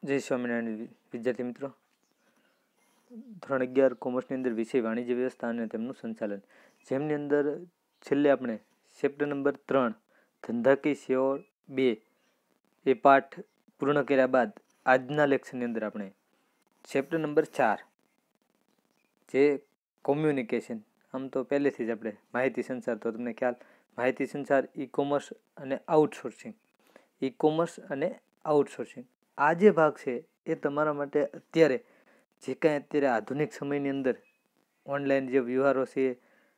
જય સ્વામિનારાયણ વિદ્યાર્થી મિત્રો. ધોરણ 11 કોમર્સની અંદર વિષય વાણિજ્ય વ્યવસ્થા અને તેમનું સંચાલન, જેમની અંદર છેલ્લે આપણે ચેપ્ટર નંબર 3 ધંધાકીય સેવાઓ 2 એ પાઠ પૂર્ણ કર્યા બાદ આજના લેક્ચરની અંદર આપણે ચેપ્ટર નંબર 4 જે કોમ્યુનિકેશન, આમ તો પહેલેથી જ આપણે માહિતી સંચાર, તો તમને ખ્યાલ, માહિતી સંચાર, ઈ કોમર્સ અને આઉટસોર્સિંગ. ઈ કોમર્સ અને આઉટસોર્સિંગ આ જે ભાગ છે એ તમારા માટે અત્યારે જે કાંઈ અત્યારે આધુનિક સમયની અંદર ઓનલાઈન જે વ્યવહારો છે,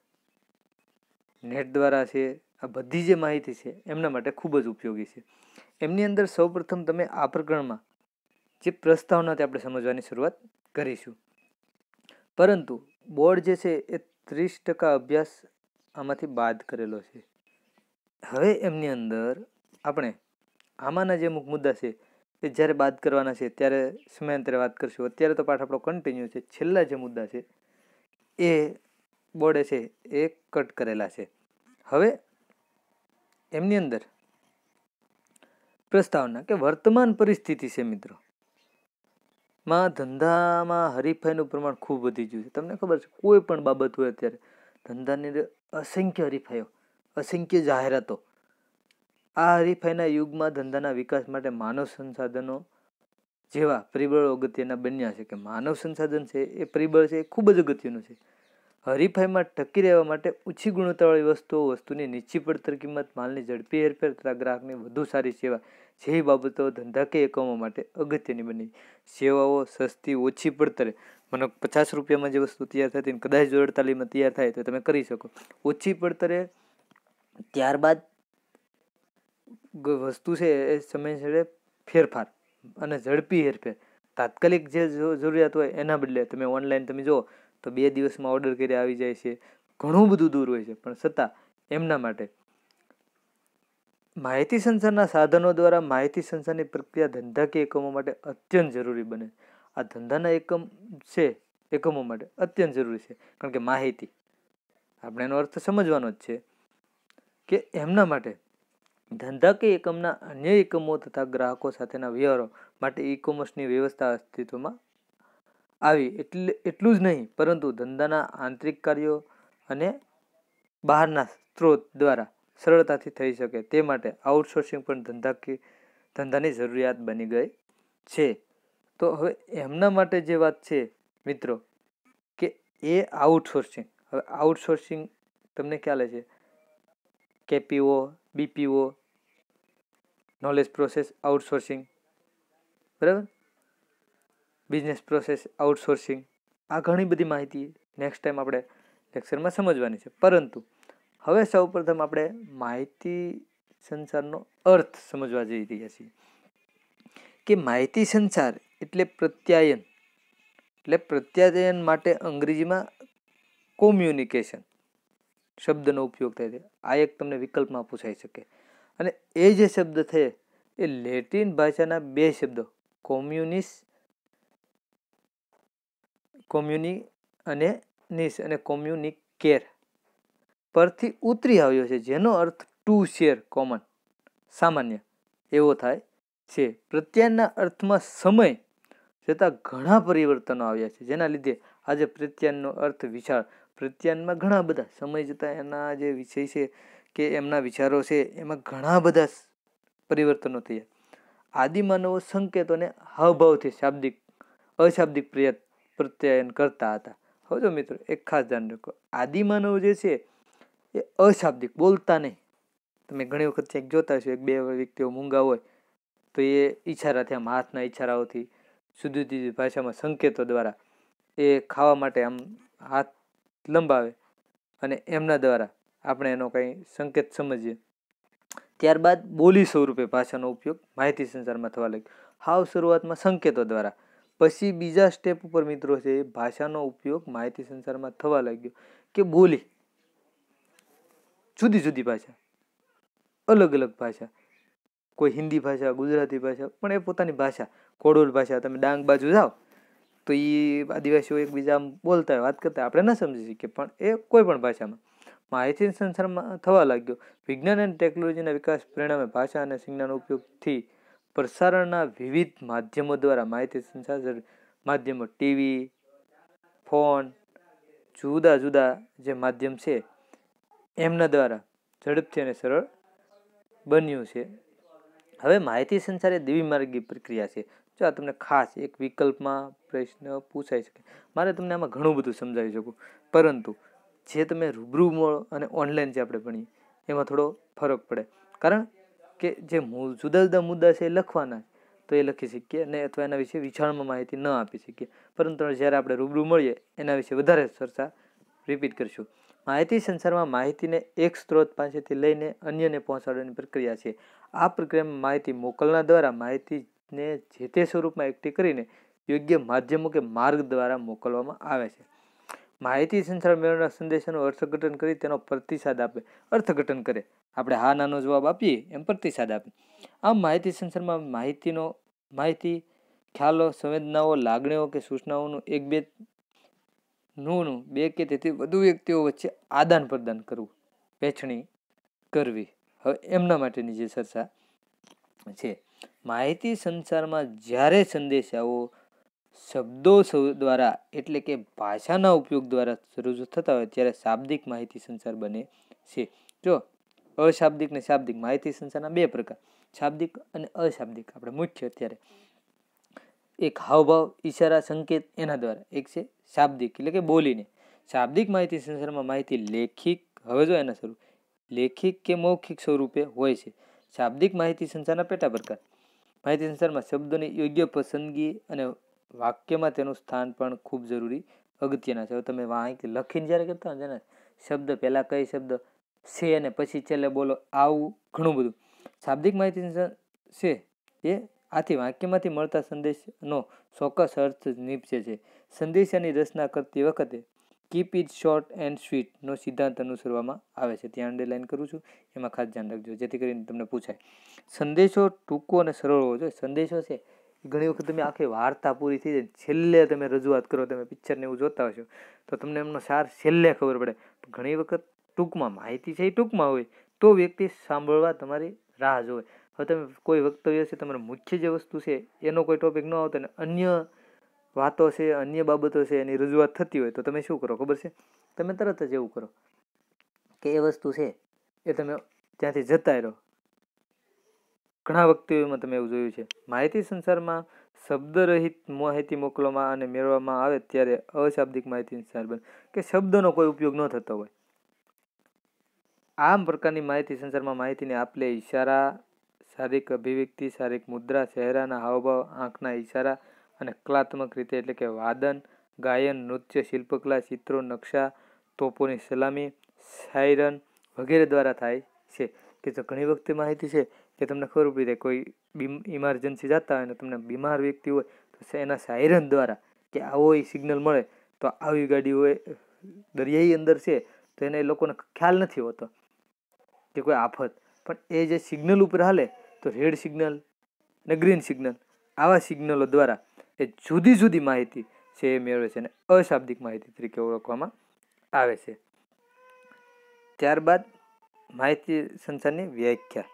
નેટ દ્વારા છે, આ બધી જે માહિતી છે એમના માટે ખૂબ જ ઉપયોગી છે. એમની અંદર સૌપ્રથમ તમે આ પ્રકરણમાં જે પ્રસ્તાવનાથી આપણે સમજવાની શરૂઆત કરીશું. પરંતુ બોર્ડ જે છે એ 30% અભ્યાસ આમાંથી બાદ કરેલો છે. હવે એમની અંદર આપણે આમાંના જે અમુક મુદ્દા છે એ જ્યારે બાદ કરવાના છે ત્યારે સમયાંતરે વાત કરીશું. અત્યારે તો પાઠ આપણો કન્ટિન્યુ છે. છેલ્લા જે મુદ્દા છે એ બોર્ડે છે એ કટ કરેલા છે. હવે એમની અંદર પ્રસ્તાવના કે વર્તમાન પરિસ્થિતિ છે મિત્રો, માં ધંધામાં હરીફાઈનું પ્રમાણ ખૂબ વધી ગયું છે. તમને ખબર છે, કોઈ પણ બાબત હોય અત્યારે ધંધાની અંદર અસંખ્ય હરીફાઈઓ, અસંખ્ય જાહેરાતો. આ હરીફાઈના યુગમાં ધંધાના વિકાસ માટે માનવ સંસાધનો જેવા પરિબળો અગત્યના બન્યા છે. કે માનવ સંસાધન છે એ પરિબળ છે એ ખૂબ જ અગત્યનું છે. હરીફાઈમાં ટકી રહેવા માટે ઓછી ગુણવત્તાવાળી વસ્તુની નીચી પડતર કિંમત, માલની ઝડપી હેરફેર તથા ગ્રાહકની વધુ સારી સેવા જેવી બાબતો ધંધાકીય એકમો માટે અગત્યની બની. સેવાઓ સસ્તી, ઓછી પડતરે, મને 50 રૂપિયામાં જે વસ્તુ તૈયાર થતી ને કદાચ જો 48માં તૈયાર થાય તો તમે કરી શકો. ઓછી પડતરે, ત્યારબાદ વસ્તુ છે એ સમયસર ફેરફાર અને ઝડપી હેરફેર. તાત્કાલિક જે જરૂરિયાત હોય એના બદલે તમે ઓનલાઈન તમે જુઓ તો 2 દિવસમાં ઓર્ડર કરી આવી જાય છે. ઘણું બધું દૂર હોય છે, પણ છતાં એમના માટે માહિતી સંચારના સાધનો દ્વારા માહિતી સંચારની પ્રક્રિયા ધંધાકીય એકમો માટે અત્યંત જરૂરી બને. આ ધંધાના એકમો માટે અત્યંત જરૂરી છે. કારણ કે માહિતી, આપણે એનો અર્થ સમજવાનો જ છે કે એમના માટે ધંધાકીય એકમના અન્ય એકમો તથા ગ્રાહકો સાથેના વ્યવહારો માટે ઈ કોમર્સની વ્યવસ્થા અસ્તિત્વમાં આવી. એટલું જ નહીં, પરંતુ ધંધાના આંતરિક કાર્યો અને બહારના સ્ત્રોત દ્વારા સરળતાથી થઈ શકે તે માટે આઉટસોર્સિંગ પણ ધંધાની જરૂરિયાત બની ગઈ છે. તો હવે એમના માટે જે વાત છે મિત્રો કે એ આઉટસોર્સિંગ, હવે આઉટસોર્સિંગ તમને ખ્યાલ છે, KPO, BPO, knowledge process outsourcing, બરાબર, બિઝનેસ પ્રોસેસ આઉટસોર્સિંગ, આ ઘણી બધી માહિતી નેક્સ્ટ ટાઈમ આપણે લેક્ચરમાં સમજવાની છે. પરંતુ હવે સૌપ્રથમ આપણે માહિતી સંચારનો અર્થ સમજવા જઈ રહ્યા છીએ કે માહિતી સંચાર એટલે પ્રત્યાયન. એટલે પ્રત્યાયન માટે અંગ્રેજીમાં કોમ્યુનિકેશન શબ્દનો ઉપયોગ થાય છે. આ એક તમને વિકલ્પમાં પૂછાઈ શકે. અને એ જે શબ્દ છે એ લેટિન ભાષાના 2 શબ્દો કોમ્યુની અને નિસ અને કોમ્યુનિકેર પરથી ઉતરી આવ્યો છે, જેનો અર્થ ટુ શેર, કોમન, સામાન્ય એવો થાય છે. પ્રત્યાયનના અર્થમાં સમય જતાં ઘણા પરિવર્તનો આવ્યા છે, જેના લીધે આજે પ્રત્યાયનનો અર્થ વિશાળ. પ્રત્યાયનમાં ઘણા બધા સમય જતાં એના જે વિષય છે કે એમના વિચારો છે એમાં ઘણા બધા પરિવર્તનો થયા. આદિમાનવો સંકેતોને હાવભાવથી અશાબ્દિક પ્રત્યાયન કરતા હતા. હવે જો મિત્રો એક ખાસ ધ્યાન રાખો, આદિમાનવ જે છે એ અશાબ્દિક, બોલતા નહીં. તમે ઘણી વખત ક્યાંક જોતા હશો, 1-2 વ્યક્તિઓ મૂંગા હોય તો એ ઈશારાથી, આમ હાથના ઈશારાઓથી, જુદી જુદી ભાષામાં સંકેતો દ્વારા એ ખાવા માટે આમ હાથ લંબાવે અને એમના દ્વારા આપણે એનો કંઈ સંકેત સમજીએ. ત્યારબાદ બોલી સ્વરૂપે ભાષાનો ઉપયોગ માહિતી સંચારમાં થવા લાગ્યો. હાવ શરૂઆતમાં સંકેતો દ્વારા, પછી બીજા સ્ટેપ ઉપર મિત્રો છે ભાષાનો ઉપયોગ માહિતી સંચારમાં થવા લાગ્યો કે બોલી, જુદી જુદી ભાષા, અલગ અલગ ભાષા, કોઈ હિન્દી ભાષા, ગુજરાતી ભાષા, પણ એ પોતાની ભાષા, કોડોલ ભાષા. તમે ડાંગ બાજુ જાઓ તો એ આદિવાસીઓ એકબીજા બોલતા હોય, વાત કરતા, આપણે ના સમજી શકીએ, પણ એ કોઈ પણ ભાષામાં માહિતી સંચારમાં થવા લાગ્યો. વિજ્ઞાન અને ટેકનોલોજીના વિકાસ પરિણામે ભાષા અને સંજ્ઞાનો ઉપયોગથી પ્રસારણના વિવિધ માધ્યમો દ્વારા માહિતી સંચાર માધ્યમો ટીવી, ફોન, જુદા જુદા જે માધ્યમ છે એમના દ્વારા ઝડપથી અને સરળ બન્યું છે. હવે માહિતી સંચાર એ દ્વિમાર્ગી પ્રક્રિયા છે. જો આ તમને ખાસ એક વિકલ્પમાં પ્રશ્ન પૂછાઈ શકે. મારે તમને આમાં ઘણું બધું સમજાવી શકું, પરંતુ જે તમે રૂબરૂ મળો અને ઓનલાઈન જે આપણે ભણીએ એમાં થોડો ફરક પડે. કારણ કે જે જુદા જુદા મુદ્દા છે એ લખવાના તો એ લખી શકીએ ને, અથવા એના વિશે વિચારમાં માહિતી ન આપી શકીએ. પરંતુ જ્યારે આપણે રૂબરૂ મળીએ એના વિશે વધારે ચર્ચા રિપીટ કરીશું. માહિતી સંચારમાં માહિતીને એક સ્ત્રોત પાસેથી લઈને અન્યને પહોંચાડવાની પ્રક્રિયા છે. આ પ્રક્રિયામાં માહિતી મોકલનાર દ્વારા માહિતીને જે તે સ્વરૂપમાં એકઠી કરીને યોગ્ય માધ્યમો કે માર્ગ દ્વારા મોકલવામાં આવે છે. માહિતી સંચાર મેળવનાર સંદેશાનું અર્થઘટન કરી તેનો પ્રતિસાદ આપે. અર્થઘટન કરે, આપણે હા નાનો જવાબ આપીએ એમ પ્રતિસાદ આપે. આમ માહિતી સંચારમાં માહિતી, ખ્યાલો, સંવેદનાઓ, લાગણીઓ કે સૂચનાઓનું બે કે તેથી વધુ વ્યક્તિઓ વચ્ચે આદાન પ્રદાન કરવું, વહેંચણી કરવી. હવે એમના માટેની જે ચર્ચા છે, માહિતી સંચારમાં જ્યારે સંદેશાઓ શબ્દો દ્વારા એટલે કે ભાષાના ઉપયોગ દ્વારા રજૂ થતા હોય ત્યારે શાબ્દિક માહિતી સંચાર બને છે. જો અશાબ્દિક ને શાબ્દિક માહિતી સંચારના બે પ્રકાર, શાબ્દિક અને અશાબ્દિક. આપણે મુખ્ય અત્યારે એક હાવભાવ, ઈશારા, સંકેત એના દ્વારા, એક છે શાબ્દિક એટલે કે બોલીને. શાબ્દિક માહિતી સંચારમાં માહિતી લેખિક કે મૌખિક સ્વરૂપે હોય છે. શાબ્દિક માહિતી સંચારના પેટા પ્રકાર. માહિતી સંચારમાં શબ્દોની યોગ્ય પસંદગી અને વાક્યમાં તેનું સ્થાન પણ ખૂબ જરૂરી અગત્યના છે. હવે તમે લખીને જ્યારે કરતા હોય ને, શબ્દ પહેલા કઈ શબ્દ છે અને પછી છેલ્લે બોલો, આવું ઘણું બધું. શાબ્દિક માહિતી સંચાર છે એ આથી વાક્યમાંથી મળતા સંદેશનો ચોક્કસ અર્થ નીપજે છે. સંદેશાની રચના કરતી વખતે keep it short and sweet નો સિદ્ધાંત અનુસરવામાં આવે છે. ત્યાં અંડરલાઈન કરું છું, એમાં ખાસ ધ્યાન રાખજો જેથી કરીને તમને પૂછાય. સંદેશો ટૂંકો અને સરળ હોવો જોઈએ. સંદેશો છે ઘણી વખત તમે આખી વાર્તા પૂરી થઈ જાય છેલ્લે તમે રજૂઆત કરો, તમે પિક્ચરને એવું જોતા હશો તો તમને એમનો સાર છેલ્લે ખબર પડે. ઘણી વખત ટૂંકમાં માહિતી છે એ ટૂંકમાં હોય તો વ્યક્તિ સાંભળવા તમારી રાહ જોવે. હવે તમે કોઈ વક્તવ્ય છે, તમારે મુખ્ય જે વસ્તુ છે એનો કોઈ ટોપિક ન આવતો ને અન્ય વાતો છે, અન્ય બાબતો છે એની રજૂઆત થતી હોય તો તમે શું કરો ખબર છે? તમે તરત જ એવું કરો કે એ વસ્તુ છે એ તમે ત્યાંથી જતા રહો. ઘણા વક્તવ્યોમાં તમે એવું જોયું છે. માહિતી સંચારમાં શબ્દરહિત માહિતી મોકલવામાં અને મેળવવામાં આવે ત્યારે અશાબ્દિક માહિતી સંચાર બને, કે શબ્દનો કોઈ ઉપયોગ ન થતો હોય. આમ પ્રકારની માહિતી સંચારમાં માહિતીને આપલે ઈશારા, શારીરિક અભિવ્યક્તિ, શારીરિક મુદ્રા, ચહેરાના હાવભાવ, આંખના ઈશારા અને કલાત્મક રીતે એટલે કે વાદન, ગાયન, નૃત્ય, શિલ્પકલા, ચિત્રો, નકશા, તોપોની સલામી, સાયરન વગેરે દ્વારા થાય છે. કે જો ઘણી વખતે માહિતી છે કે તમને ખબર પડી જાય કોઈ ઇમરજન્સી જતા હોય ને તમને બીમાર વ્યક્તિ હોય તો એના સાયરન દ્વારા કે આવો સિગ્નલ મળે તો આવી ગાડી હોય દરિયાઈ અંદર છે તો એને લોકોને ખ્યાલ નથી હોતો કે કોઈ આફત, પણ એ જે સિગ્નલ ઉપર હાલે તો રેડ સિગ્નલ ને ગ્રીન સિગ્નલ, આવા સિગ્નલો દ્વારા એ જુદી જુદી માહિતી છે એ મેળવે છે અને અશાબ્દિક માહિતી તરીકે ઓળખવામાં આવે છે. ત્યારબાદ માહિતી સંચારની વ્યાખ્યા.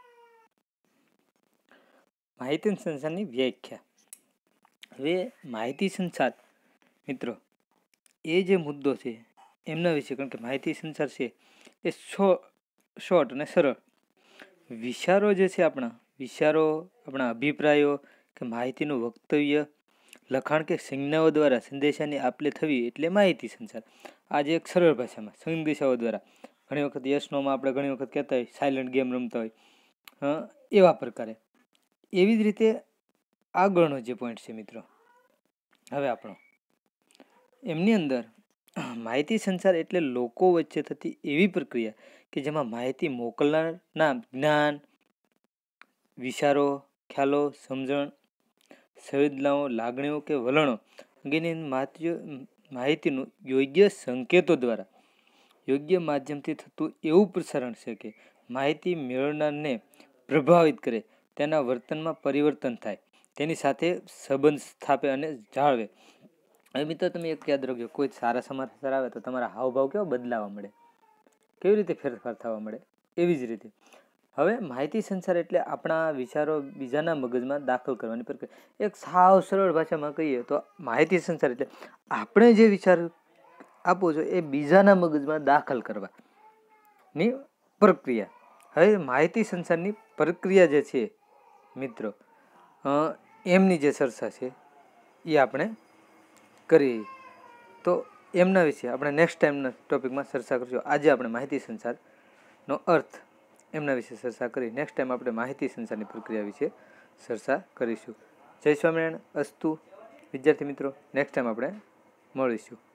માહિતી સંચારની વ્યાખ્યા. હવે માહિતી સંચાર મિત્રો એ જે મુદ્દો છે એમના વિશે, કારણ કે માહિતી સંચાર છે એ શોર્ટ અને સરળ વિચારો જે છે, આપણા અભિપ્રાયો કે માહિતીનું વક્તવ્ય, લખાણ કે સંજ્ઞાઓ દ્વારા સંદેશાની આપલે થવી એટલે માહિતી સંચાર. આજે એક સરળ ભાષામાં સંદેશાઓ દ્વારા, ઘણી વખત યસનોમાં આપણે ઘણી વખત કહેતા હોય સાયલન્ટ ગેમ રમતા હોય એવા પ્રકારે. એવી જ રીતે આગળનો જે પોઈન્ટ છે મિત્રો, હવે આપણો એમની અંદર માહિતી સંચાર એટલે લોકો વચ્ચે થતી એવી પ્રક્રિયા કે જેમાં માહિતી મોકલનારના જ્ઞાન, વિચારો, ખ્યાલો, સમજણ, સંવેદનાઓ, લાગણીઓ કે વલણો અંગેની માહિતીનું યોગ્ય સંકેતો દ્વારા યોગ્ય માધ્યમથી થતું એવું પ્રસારણ છે કે માહિતી મેળવનારને પ્રભાવિત કરે, તેના વર્તનમાં પરિવર્તન થાય, તેની સાથે સંબંધ સ્થાપે અને જાળવે. હવે મિત્રો તમે એક યાદ રાખજો, કોઈ સારા સમાચાર આવે તો તમારા હાવભાવ કેવા બદલાવા મળે, કેવી રીતે ફેરફાર થવા મળે, એવી જ રીતે હવે માહિતી સંચાર એટલે આપણા વિચારો બીજાના મગજમાં દાખલ કરવાની પ્રક્રિયા. એક સાવ સરળ ભાષામાં કહીએ તો માહિતી સંચાર એટલે આપણે જે વિચાર આપવો છો એ બીજાના મગજમાં દાખલ કરવાની પ્રક્રિયા. હવે માહિતી સંચારની પ્રક્રિયા જે છે મિત્રો, એમની જે ચર્ચા છે એ આપણે કરીએ. તો એમના વિશે આપણે નેક્સ્ટ ટાઈમના ટોપિકમાં ચર્ચા કરીશું. આજે આપણે માહિતી સંચારનો અર્થ એમના વિશે ચર્ચા કરી. નેક્સ્ટ ટાઈમ આપણે માહિતી સંચારની પ્રક્રિયા વિશે ચર્ચા કરીશું. જય સ્વામિનારાયણ. અસ્તુ વિદ્યાર્થી મિત્રો, નેક્સ્ટ ટાઈમ આપણે મળીશું.